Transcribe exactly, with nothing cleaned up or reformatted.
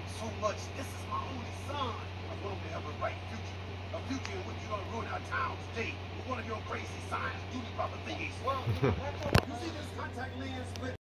so much. This is my only son. I want him to have a bright future. A future in which you're going to ruin our town today with one of your crazy science, duty brother thingies. Well, you see this contact lens split?